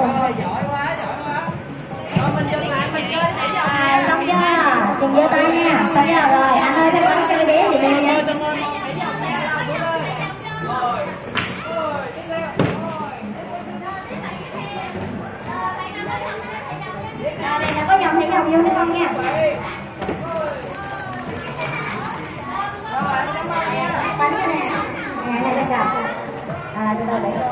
luôn. Giỏi quá. Rồi mình dừng lại mình chơi thảy dầu. Xong chưa? Chừng giơ tay nha. Xong chưa? Rồi anh ơi phải bắn cho cái bé thì bây giờ. Đây là có dòng thảy dầu vô mấy con nha. Bắn cho nè. Này lên cầm. Từ từ để